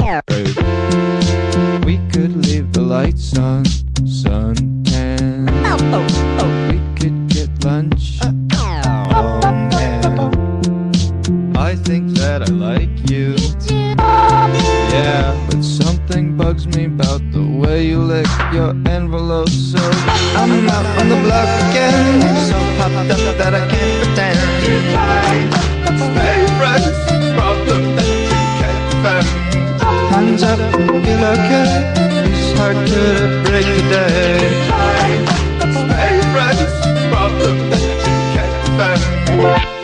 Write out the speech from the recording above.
We could leave the lights on, suntan. We could get lunch. Oh man, I think that I like you. Yeah, but something bugs me about the way you lick your envelope. So I'm out on the block again, so popped up that I can't pretend. Favorites, problem that you can't defend. Hands up, feel okay. It's hard to break the day. Favorites, problem that you can't defend.